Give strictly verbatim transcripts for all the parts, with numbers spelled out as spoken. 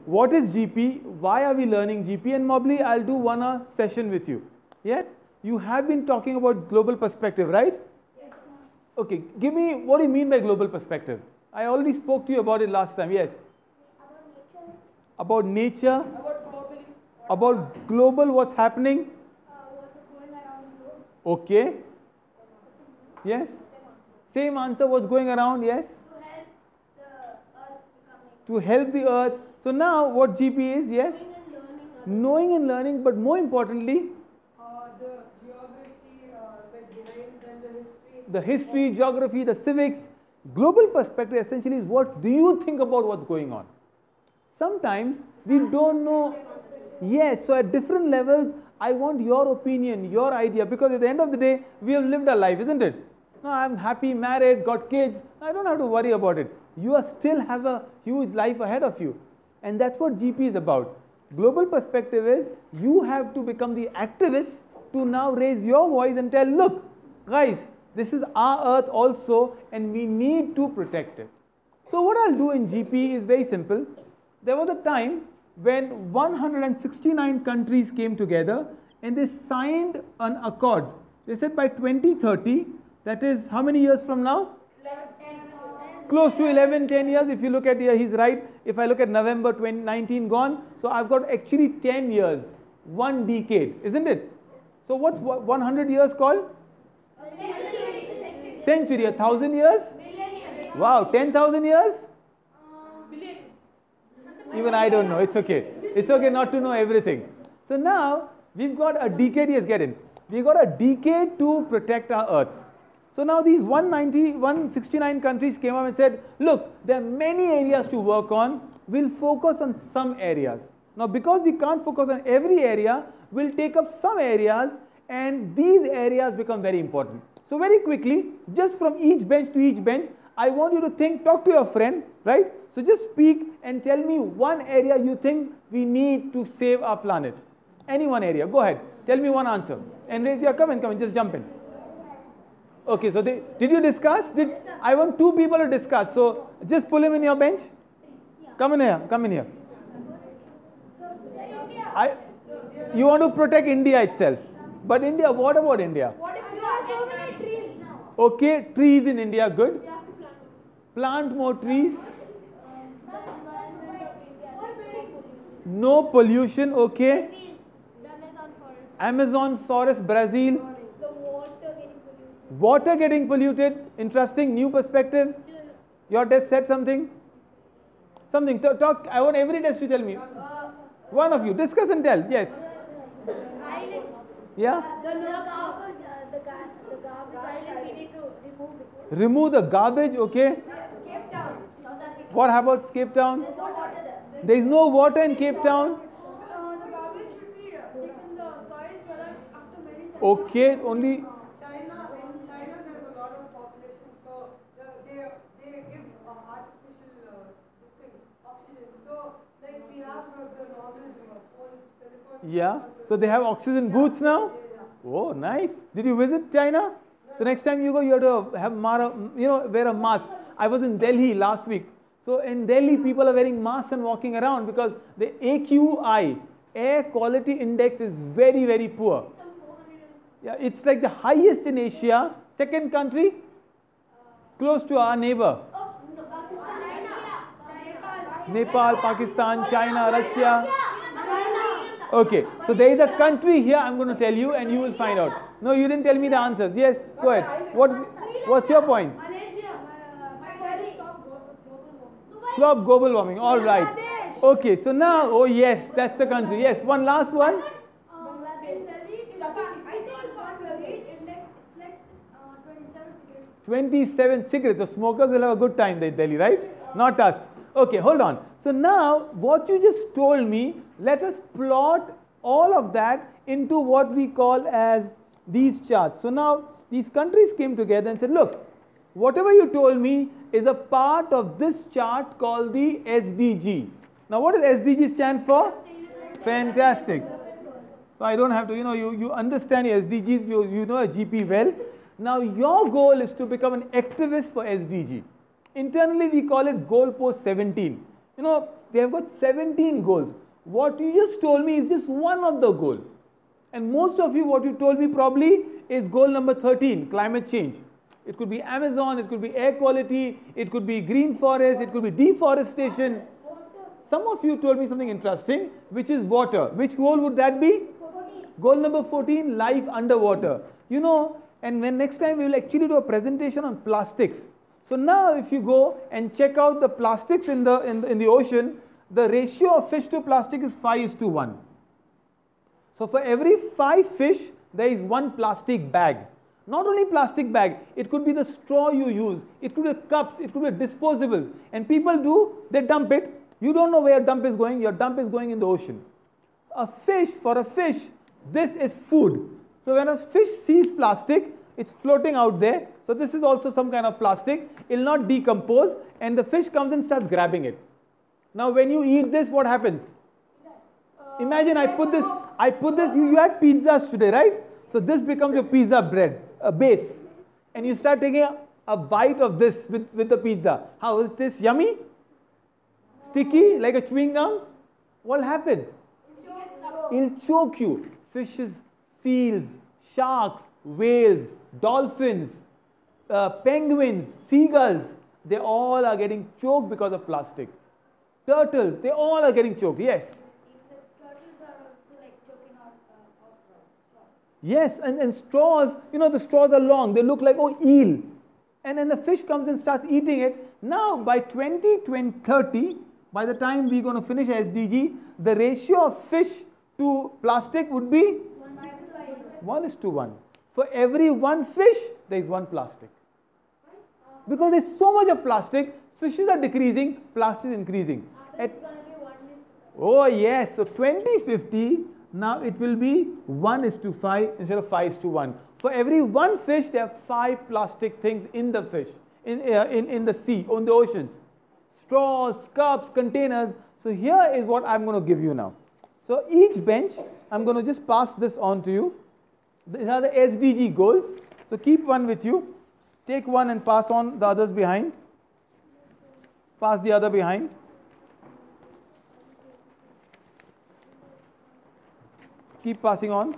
what is G P, why are we learning G P, and probably I'll do one hour session with you. Yes? You have been talking about global perspective, right? Yes. Okay, give me, what do you mean by global perspective? I already spoke to you about it last time, yes? About nature. About nature. About global. About global, what's happening? Uh, what's going around the globe. Okay. Yes? Same answer, what's going around, yes? To help the earth becoming. To help the earth. So now what G P is, yes? Knowing and learning. Knowing and learning, but more importantly, uh, the geography, uh, the behind, then the history. The history, geography, the civics. Global perspective essentially is what do you think about what's going on. Sometimes we don't know. Yes, so at different levels, I want your opinion, your idea, because at the end of the day, we have lived our life, isn't it? No, I'm happy, married, got kids. I don't have to worry about it. You are still have a huge life ahead of you. And that's what G P is about. Global perspective is you have to become the activist to now raise your voice and tell, look, guys, this is our earth also and we need to protect it. So what I'll do in G P is very simple. There was a time when one hundred sixty-nine countries came together and they signed an accord. They said by twenty thirty, that is how many years from now? Close to eleven, ten years. If you look at here, he's right. If I look at November twenty nineteen gone, so I've got actually ten years, one decade, isn't it? So what's one hundred years called? Century. Century. A thousand years? Millennium. Wow, ten thousand years? Billion. Even I don't know. It's okay. It's okay not to know everything. So now we've got a decade. Yes, get in. We've got a decade to protect our earth. So now these one ninety, one sixty-nine countries came up and said, look, there are many areas to work on. We'll focus on some areas. Now because we can't focus on every area, we'll take up some areas and these areas become very important. So very quickly, just from each bench to each bench, I want you to think, talk to your friend, right? So just speak and tell me one area you think we need to save our planet. Any one area. Go ahead. Tell me one answer. And raise your, come in, come in, just jump in. Okay, so they, did you discuss? Did I want two people to discuss? So just pull him in your bench. Come in here, come in here. I, you want to protect India itself. But India, what about India? What if you have so many trees now? Okay, trees in India, good. Plant more trees. No pollution, okay. Amazon forest, Brazil. The water getting polluted. Water getting polluted. Interesting, new perspective. Your desk said something? Something. Talk. I want every desk to tell me. One of you. Discuss and tell. Yes. Island. Yeah? The garbage, uh, the, gar the garbage island, we need to remove it. Remove the garbage, okay. Cape Town, South Africa. What about Cape Town? There's no water there. There is no water in Cape Town. Uh, the garbage should be taken the soil so that after many seconds. Okay, only. China, in China there's a lot of population, so the, they they give uh, artificial uh, this thing, oxygen. So like we have uh, the normal uh, phones, telephones. Yeah. So they have oxygen booths now. Oh, nice. Did you visit China? So next time you go, you have to have mara, you know, wear a mask. I was in Delhi last week. So in Delhi, people are wearing masks and walking around because the A Q I, air quality index, is very, very poor. Yeah, it's like the highest in Asia. Second country, close to our neighbor. Oh, no, Pakistan, China, Nepal, Pakistan, China, Russia. Okay, so there is a country here I'm going to tell you and you will find out. No, you didn't tell me the answers. Yes, go ahead. What's, what's your point? Stop global warming. All right. Okay, so now, oh yes, that's the country. Yes, one last one. twenty-seven cigarettes. So smokers will have a good time in Delhi, right? Not us. Okay, hold on. So now, what you just told me, let us plot all of that into what we call as these charts. So now, these countries came together and said, look, whatever you told me is a part of this chart called the S D G. Now, what does S D G stand for? Fantastic. So I don't have to, you know, you, you understand your S D Gs, you, you know a G P well. Now, your goal is to become an activist for S D G. Internally, we call it goalpost seventeen. You know, they have got seventeen goals. What you just told me is just one of the goals. And most of you, what you told me probably is goal number thirteen, climate change. It could be Amazon, it could be air quality, it could be green forest, it could be deforestation. Some of you told me something interesting, which is water. Which goal would that be? fourteen. Goal number fourteen, life underwater. You know, and when next time we will actually do a presentation on plastics. So now if you go and check out the plastics in the, in the, in the ocean, the ratio of fish to plastic is five is to one. So for every five fish, there is one plastic bag. Not only plastic bag, it could be the straw you use, it could be cups, it could be disposables. And people do, they dump it. You don't know where your dump is going, your dump is going in the ocean. A fish, for a fish, this is food. So when a fish sees plastic, it's floating out there. So this is also some kind of plastic. It will not decompose and the fish comes and starts grabbing it. Now when you eat this, what happens? Uh, Imagine I put this, I put this, you, you had pizzas today, right? So this becomes your pizza bread, a base. And you start taking a, a bite of this with, with the pizza. How is this? Yummy? Sticky, like a chewing gum? What will happen? It'll choke you. Fishes, seals, sharks, whales, dolphins, uh, penguins, seagulls, they all are getting choked because of plastic. Turtles, they all are getting choked, yes. The turtles are also like choking out uh, out straws. Yes, and, and straws, you know, the straws are long, they look like, oh, eel. And then the fish comes and starts eating it. Now, by twenty thirty, by the time we're going to finish S D G, the ratio of fish to plastic would be one is to one. For every one fish, there is one plastic. Because there's so much of plastic, fishes are decreasing, plastic is increasing. At, oh yes, so twenty fifty, now it will be one is to five instead of five is to one. For every one fish, there are five plastic things in the fish, in, uh, in, in the sea, on the oceans. Straws, cups, containers. So here is what I'm going to give you now. So each bench, I'm going to just pass this on to you. These are the S D G goals. So keep one with you. Take one and pass on the others behind. Pass the other behind. Keep passing on.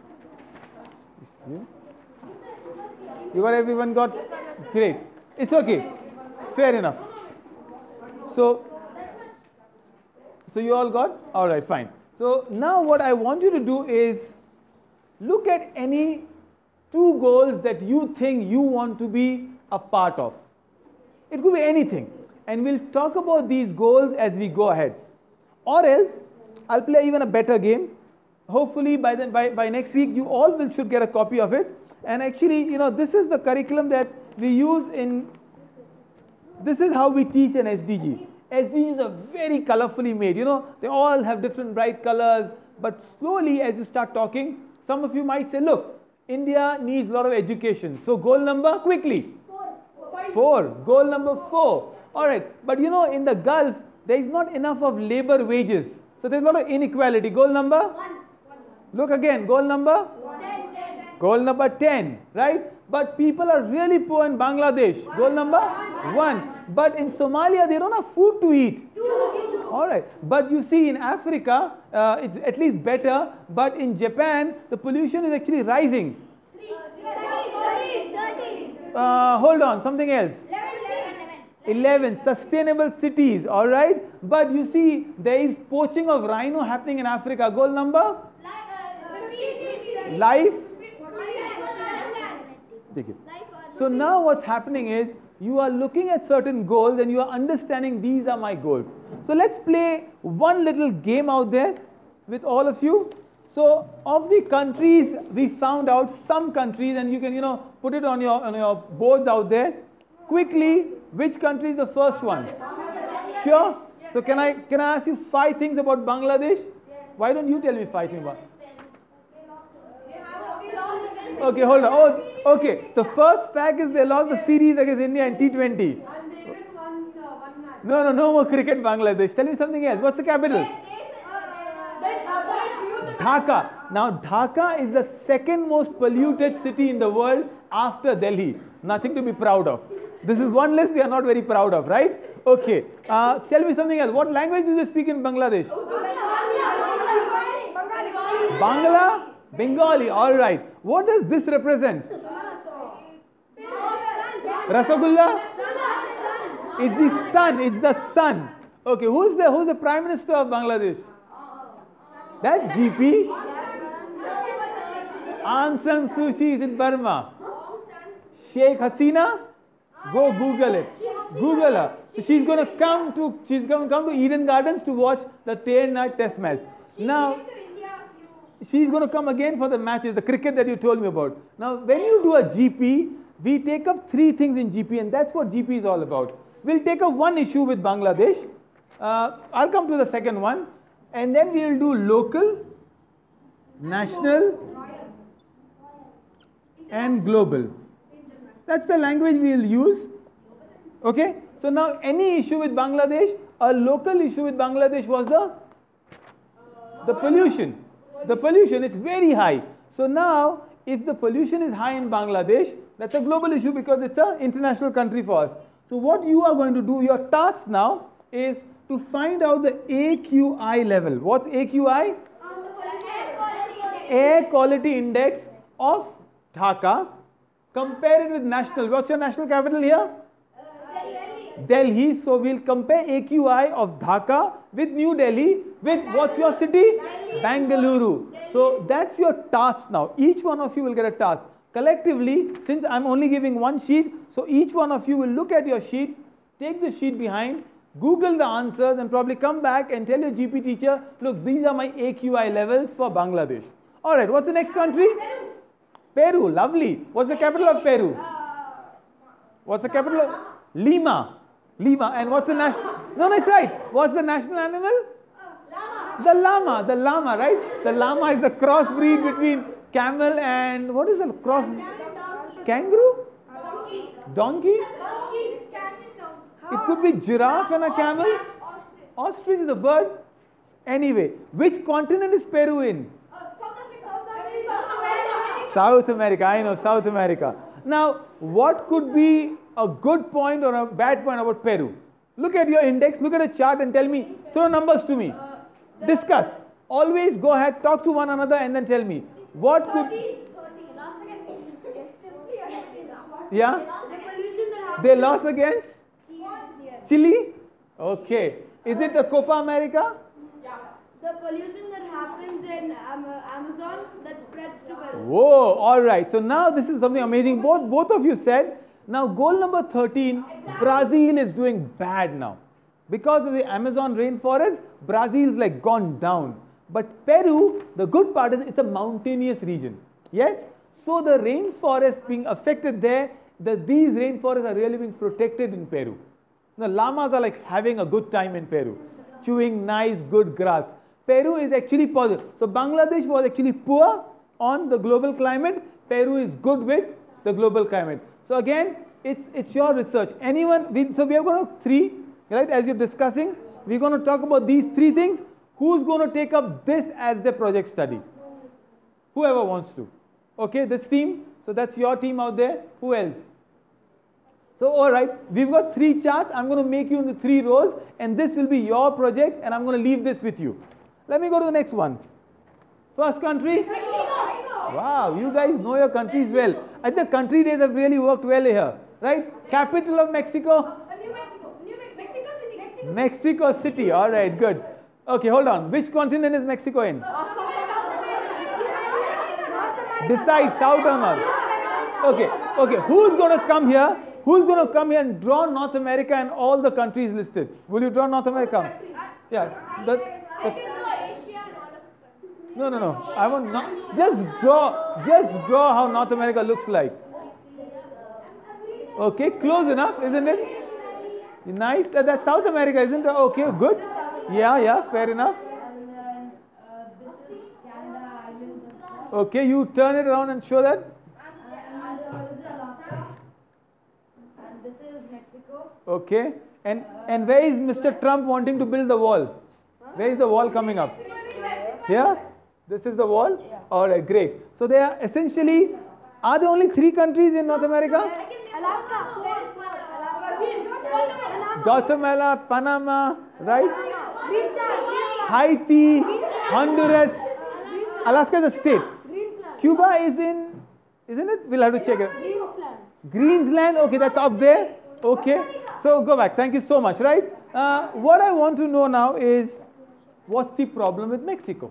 You got everyone got? Great. It's okay. Fair enough. So, so you all got? All right, fine. So now what I want you to do is look at any two goals that you think you want to be a part of. It could be anything. And we'll talk about these goals as we go ahead. Or else, I'll play even a better game. Hopefully by, the, by, by next week, you all will should get a copy of it. And actually, you know, this is the curriculum that we use in, this is how we teach an S D G. S D Gs are very colorfully made, you know, they all have different bright colors. But slowly, as you start talking, some of you might say, look, India needs a lot of education. So goal number, quickly. Four. Four. Goal number four. All right. But you know, in the Gulf, there is not enough of labor wages. So there's a lot of inequality. Goal number? One. Look again. Goal number? One. Ten, ten. Goal number ten. Right? But people are really poor in Bangladesh. One. Goal number? One. One. But in Somalia, they don't have food to eat. Two. All right. But you see, in Africa, uh, it's at least better. But in Japan, the pollution is actually rising. Three. thirteen. thirteen. Uh, hold on. Something else. eleven. Sustainable cities. All right. But you see, there is poaching of rhino happening in Africa. Goal number? Life. So now what's happening is, you are looking at certain goals and you are understanding these are my goals. So let's play one little game out there with all of you. So of the countries, we found out some countries, and you can, you know, put it on your, on your boards out there. Quickly, which country is the first one? Sure? So can I, can I ask you five things about Bangladesh? Why don't you tell me five things about? Okay, hold on. Oh, okay. The first fact is they lost the series against India in T twenty. And they even won uh, one match. No, no, no more cricket Bangladesh. Tell me something else. What's the capital? Dhaka. Now, Dhaka is the second most polluted city in the world after Delhi. Nothing to be proud of. This is one list we are not very proud of, right? Okay. Uh, tell me something else. What language do they speak in Bangladesh? Bangla? Bengali. All right. What does this represent? Rasagulla? It's the sun. It's the sun. Okay. Who's the Who's the Prime Minister of Bangladesh? That's G P. Aung San Suu Kyi is in Burma. Sheikh Hasina? Go Google it. Google her. So she's going to come to she's going to come to Eden Gardens to watch the day and night test match. Now she's going to come again for the matches, the cricket that you told me about. Now when you do a G P, we take up three things in G P, and that's what G P is all about. We'll take up one issue with Bangladesh. Uh, I'll come to the second one, and then we'll do local, national, and global. That's the language we'll use. Okay? So now any issue with Bangladesh, a local issue with Bangladesh was the, the pollution. The pollution, it's very high. So now, if the pollution is high in Bangladesh, that's a global issue because it's an international country for us. So what you are going to do, your task now is to find out the A Q I level. What's A Q I? Air Quality Index of Dhaka. Compare it with national. What's your national capital here? Uh, Delhi. Delhi. So we'll compare A Q I of Dhaka with New Delhi with what's your city? Delhi. Bangalore. Delhi. So that's your task now. Each one of you will get a task. Collectively, since I'm only giving one sheet, so each one of you will look at your sheet, take the sheet behind, Google the answers, and probably come back and tell your G P teacher, look, these are my A Q I levels for Bangladesh. All right, what's the next country? Peru. Peru, lovely. What's the capital of Peru? What's the capital of Lima? Lima. And what's the national? No, that's right. What's the national animal? Llama. The llama. The llama, right? The llama is a crossbreed between camel and what is the cross? Kangaroo? Donkey? Donkey. It could be giraffe and a camel. Ostrich is a bird. Anyway, which continent is Peru in? South America, I know, South America. Now, what could be a good point or a bad point about Peru? Look at your index, look at a chart and tell me, throw numbers to me. Uh, Discuss. Always go ahead, talk to one another and then tell me. What could... Yeah? They lost against? Chile? Okay. Is it the Copa America? The pollution that happens in um, Amazon that spreads to Peru. Whoa, all right. So now this is something amazing. Both, both of you said, now goal number thirteen, exactly. Brazil is doing bad now. Because of the Amazon rainforest, Brazil is like gone down. But Peru, the good part is it's a mountainous region. Yes? So the rainforest being affected there, the, these rainforests are really being protected in Peru. The llamas are like having a good time in Peru, chewing nice, good grass. Peru is actually positive. So Bangladesh was actually poor on the global climate. Peru is good with the global climate. So again, it's it's your research. Anyone? We, so we are going to three, right? As you're discussing, we're going to talk about these three things. Who's going to take up this as their project study? Whoever wants to. Okay, this team. So that's your team out there. Who else? So all right, we've got three charts. I'm going to make you into three rows, and this will be your project, and I'm going to leave this with you. Let me go to the next one. First country? Mexico. Wow, you guys know your countries well. I think the country days have really worked well here, right? Capital of Mexico? Uh, New Mexico. New Mexico. Mexico City. Mexico, Mexico City. All right, good. Okay, hold on. Which continent is Mexico in? Decide, south or north. Okay, okay. Who's going to come here? Who's going to come here and draw North America and all the countries listed? Will you draw North America? Yeah. The, the, No, no, no. I want not. Just draw. Just draw how North America looks like. Okay, close enough, isn't it? Nice. That's South America, isn't it? Okay, good. Yeah, yeah, fair enough. Okay, you turn it around and show that. And this is Mexico. Okay, and and where is Mister Trump wanting to build the wall? Where is the wall coming up? Here? This is the wall? Yeah. All right, great. So they are essentially, are there only three countries in North America? Alaska. Guatemala, Panama, right? Haiti, Honduras. Alaska is a state. Cuba is in, isn't it? We'll have to check it. Greensland, okay, that's up there. Okay, so go back. Thank you so much, right? Uh, what I want to know now is, what's the problem with Mexico?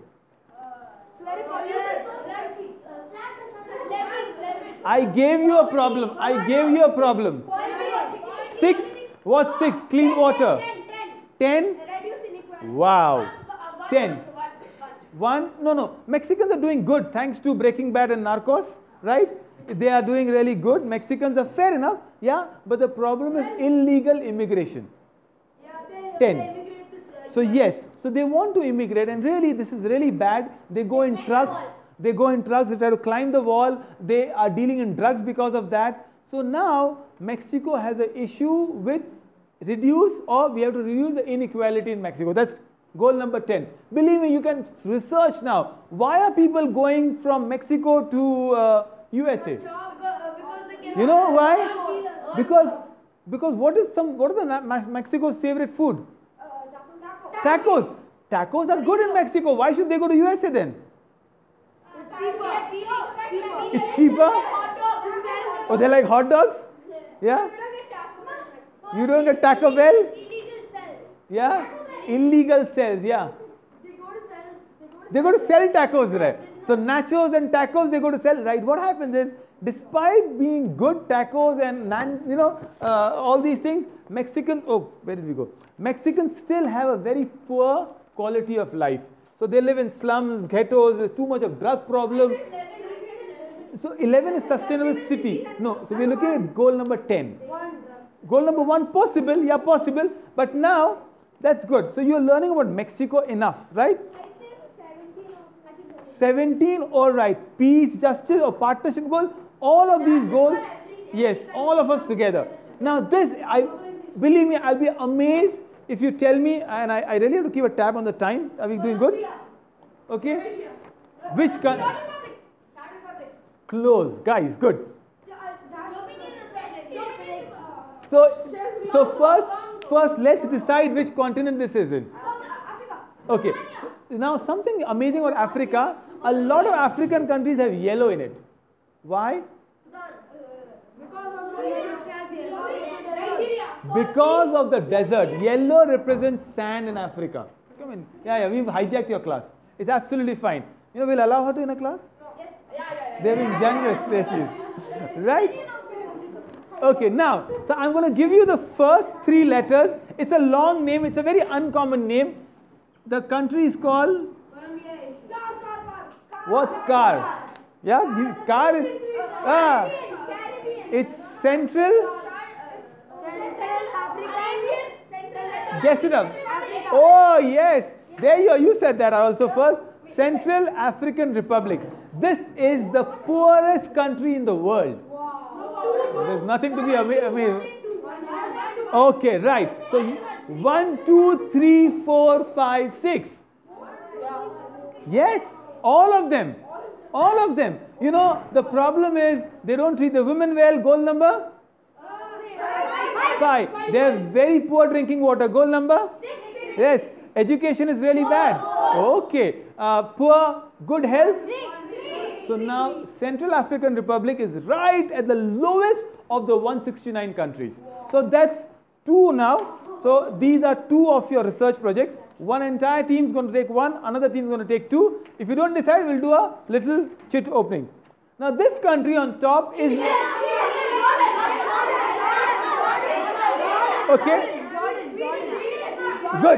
I gave you a problem. I gave you a problem. Six. What's six? Clean water. Ten. Wow. Ten. One. No, no. Mexicans are doing good thanks to Breaking Bad and Narcos, right? They are doing really good. Mexicans are fair enough. Yeah. But the problem is illegal immigration. Ten. So yes. So they want to immigrate, and really this is really bad. They go in trucks. They go in trucks, they try to climb the wall, they are dealing in drugs because of that. So now Mexico has an issue with reduce, or we have to reduce the inequality in Mexico. That's goal number ten. Believe me, you can research now. Why are people going from Mexico to uh, U S A? You know why? Because because what is some what are the Mexico's favorite food? Tacos. Tacos are good in Mexico. Why should they go to U S A then? It's cheaper. Oh, they like hot dogs? Yeah? You don't get Taco Bell? Yeah? Illegal sales, yeah. They go to sell tacos, right? So nachos and tacos they go to sell, right? What happens is, despite being good tacos and, you know, uh, all these things, Mexicans, oh, where did we go? Mexicans still have a very poor quality of life. So they live in slums, ghettos, there's too much of drug problem. So eleven is sustainable city. No, so we're looking at goal number ten. Goal number one, possible, yeah, possible. But now, that's good. So you're learning about Mexico enough, right? seventeen, all right. Peace, justice, or partnership goal. All of these goals, yes, all of us together. Now this, I believe me, I'll be amazed if you tell me, and I, I really have to keep a tab on the time. Are we doing good? Okay. Which country? Close, guys, good. So, so first, first let's decide which continent this is in. Okay. Now something amazing about Africa, a lot of African countries have yellow in it. Why? Because of the desert. Yellow represents sand in Africa. Come in. Yeah, yeah, we've hijacked your class. It's absolutely fine. You know, we'll allow her to in a class? Yes. Yeah, yeah, yeah. They're being generous, there she is. Right? Okay, now, so I'm going to give you the first three letters. It's a long name. It's a very uncommon name. The country is called? What's Car? Yeah, Car is? Ah, it's Central? Guess it up. Oh, yes. There you are. You said that also first. Central African Republic. This is the poorest country in the world. There's nothing to be amazed. Okay, right. So, one, two, three, four, five, six. Yes, all of them. All of them. You know, the problem is they don't treat the women well. Goal number? Five. They have very poor drinking water. Goal number? Yes. Education is really bad. Okay. Uh, poor, good health. So now Central African Republic is right at the lowest of the one hundred sixty-nine countries. So that's two now. So these are two of your research projects. One entire team is going to take one, another team is going to take two. If you don't decide, we'll do a little chit opening. Now this country on top is... Okay. Good.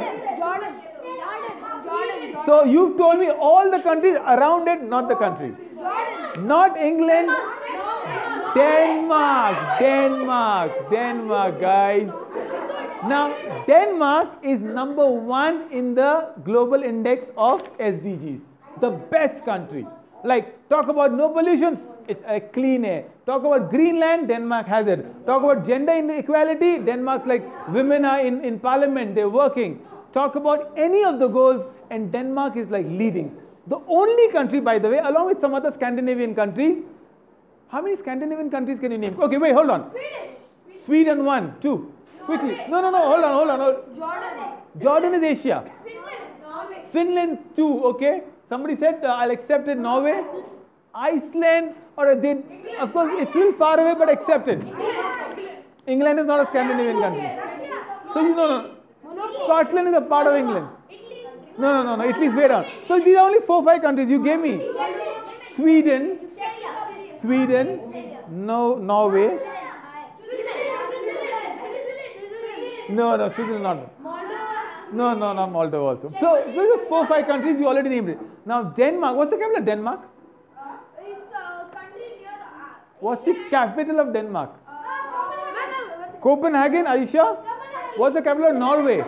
So you've told me all the countries around it, not the country. Not England. Denmark. Denmark. Denmark, guys. Now, Denmark is number one in the global index of S D Gs. The best country. Like, talk about no pollution, it's a clean air. Talk about Greenland, Denmark has it. Talk about gender inequality, Denmark's like women are in, in parliament, they're working. Talk about any of the goals and Denmark is like leading. The only country, by the way, along with some other Scandinavian countries, how many Scandinavian countries can you name? Okay, wait, hold on. Sweden. Sweden one, two. No, Quickly. No, no, no. Hold on, hold on. Hold. Jordan. Jordan is Asia. Finland. Norway. Finland too. Okay. Somebody said uh, I'll accept it. Norway, Iceland, or they. Of course, it's still far away, but accepted. England is not a Scandinavian country. So you know, no. Scotland is a part of England. No, no, no, no. Italy's way down. So these are only four, five countries you gave me. Sweden, Sweden, no, Norway. No, no, Sweden is not. No, no, not Moldova also. So, so just four, five countries you already named it. Now Denmark. What's the capital of Denmark? It's a country near the. What's the capital of Denmark? Copenhagen. Are you sure? What's the capital of Norway?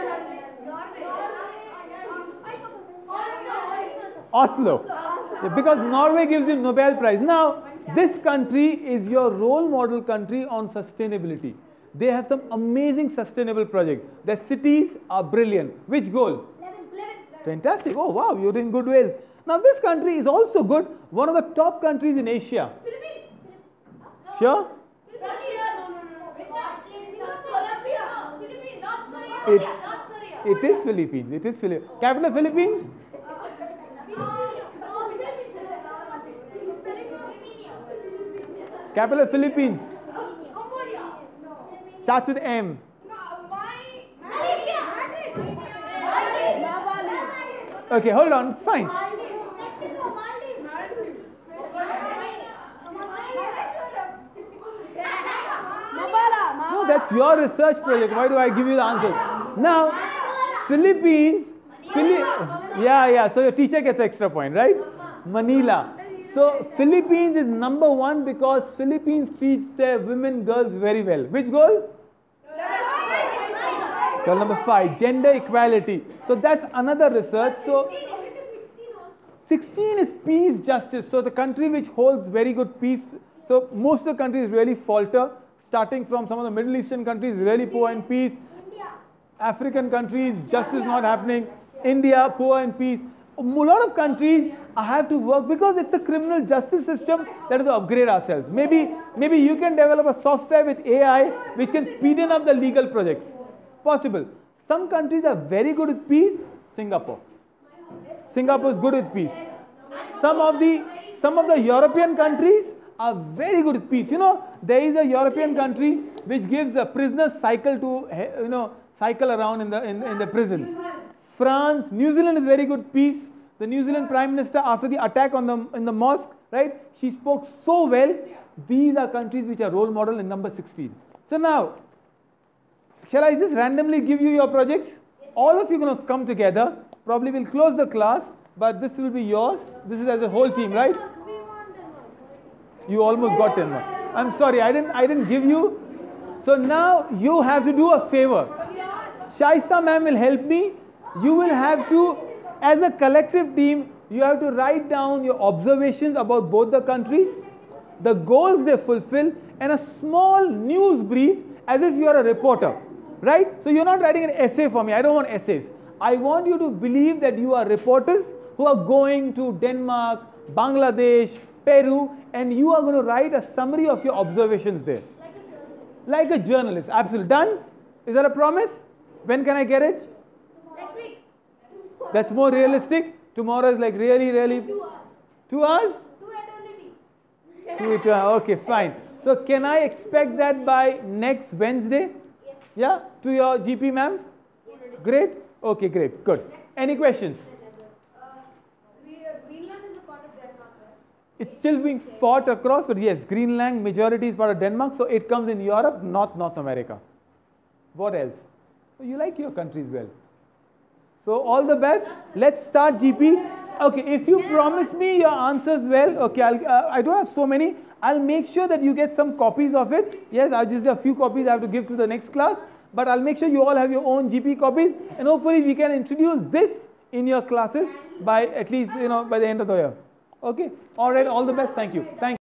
Oslo. Yeah, because Norway gives you Nobel Prize. Now, this country is your role model country on sustainability. They have some amazing sustainable projects. Their cities are brilliant. Which goal? Fantastic. Oh, wow, you're doing good ways. Now, this country is also good. One of the top countries in Asia. Philippines. Sure? It, it is Philippines. It is Philippines. Capital of Philippines? Capital of Philippines. Starts with M. Okay, hold on. It's fine. No, that's your research project. Why do I give you the answer? Now, Philippines. Phili yeah, yeah. So your teacher gets extra point, right? Manila. So Philippines is number one because Philippines treats their women, girls very well. Which goal? Goal number five, gender equality. So that's another research. So sixteen is peace, justice. So the country which holds very good peace. So most of the countries really falter. Starting from some of the Middle Eastern countries, really poor in peace. African countries, justice not happening. India, poor in peace. A lot of countries have to work because it's a criminal justice system that is to upgrade ourselves. Maybe, maybe you can develop a software with A I which can speeden up the legal projects. Possible. Some countries are very good with peace. Singapore. Singapore is good with peace. Some of the some of the European countries are very good with peace. You know, there is a European country which gives a prisoner cycle to you know cycle around in the in, in the prison. France, New Zealand is very good peace. The New Zealand Prime Minister, after the attack on the in the mosque, right? She spoke so well. These are countries which are role model in number sixteen. So now, shall I just randomly give you your projects? All of you are going to come together. Probably we'll close the class, but this will be yours. This is as a whole team, right? You almost got ten marks. I'm sorry, I didn't I didn't give you. So now you have to do a favor. Shaista ma'am will help me. You will have to, as a collective team, you have to write down your observations about both the countries, the goals they fulfill, and a small news brief as if you are a reporter, right? So you're not writing an essay for me. I don't want essays. I want you to believe that you are reporters who are going to Denmark, Bangladesh, Peru, and you are going to write a summary of your observations there. Like a journalist. Like a journalist. Absolutely. Done? Is that a promise? When can I get it? Next week. That's more realistic. Tomorrow is like really, really. Two hours. Two hours? Two eternity. Two eternity. Okay, fine. So can I expect that by next Wednesday? Yes. Yeah? To your G P, ma'am? Yes. Great. Okay, great. Good. Any questions? Uh, Greenland is a part of Denmark, right? It's still being fought across, but yes, Greenland majority is part of Denmark, so it comes in Europe, not North America. What else? So you like your countries well. So all the best. Let's start G P. Okay, if you promise me your answers well, okay, I'll, uh, I don't have so many. I'll make sure that you get some copies of it. Yes, I'll just have a few copies I have to give to the next class. But I'll make sure you all have your own G P copies. And hopefully we can introduce this in your classes by at least, you know, by the end of the year. Okay. All right. All the best. Thank you. Thank you.